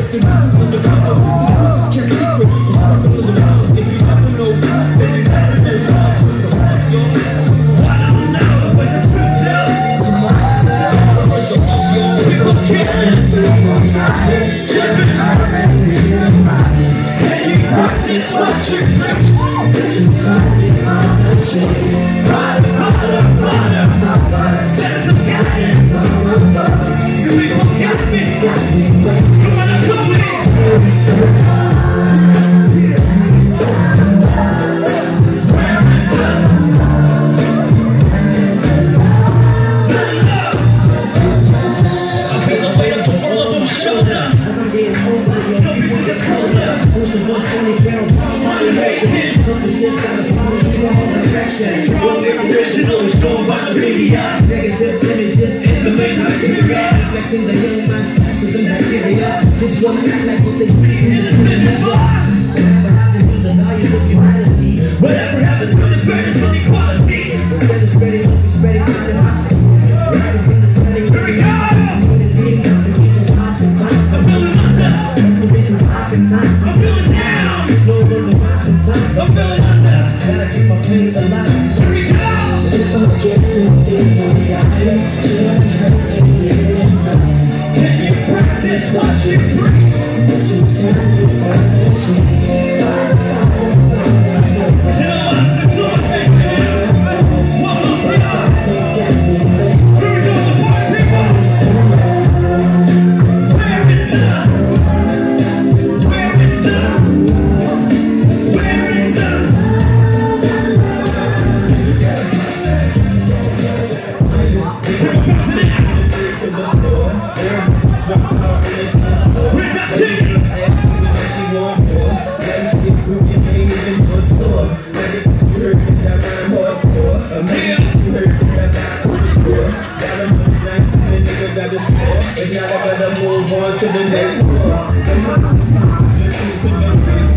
The reasons undercover, the truth is kept secret. The struggle of the road. If you never know God, then you never know God. What's the hope, yo? I don't know. What's the truth, yo? Come on. What's the hope, yo? People killing. Can you practice what you preach? Did you turn me on the cheek? Harder, sense of guidance. You people got me. You wanna come with it? Where is the love? I feel the weight of the world on my shoulder. As I'm getting older, yo, people get colder. Who's the boss when they feel selfishness got us following in the wrong direction. Wrong original is drawn by the media. Negative images is the main criteria. Reflecting the young man's past and bacteria. Just wanna act like what they see in the cinema. Whatever happened to the values of humanity? Whatever happened to the fairness of equality? Instead of spreading, we're spreading animosity. Rather than the spreading of unity. That's the reason why sometimes I'm feeling under. That's the reason why sometimes I'm feeling down. There's no wonder why sometimes I'm feeling under. Gotta keep my faith alive. Here we go! If I'm getting in my diet, can you practice what you preach? Would you turn me on the cheek? If not, I better move on to the next one.